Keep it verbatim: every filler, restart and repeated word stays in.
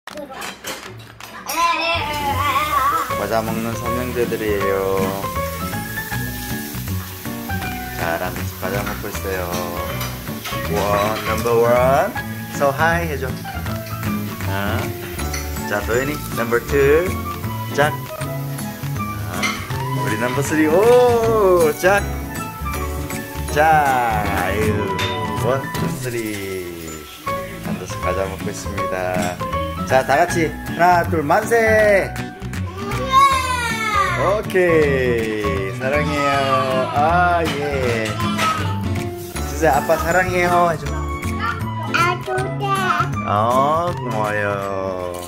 과자 먹는 삼형제들이에요. 자, 라면서 과자 먹고 있어요. 원, 넘버 원. So hi 해줘. 어. 자, 도현이 넘버 투. 짝. 어. 우리 넘버 쓰리. 오, 짝. 자, 아유, 원, 투, 쓰리. 앉아서 과자 먹고 있습니다. 자, 다 같이 하나, 둘, 만세. 오케이, 사랑해요. 아, 예. 진짜 아빠 사랑해요 해줘. 아빠도. 어, 고마워요.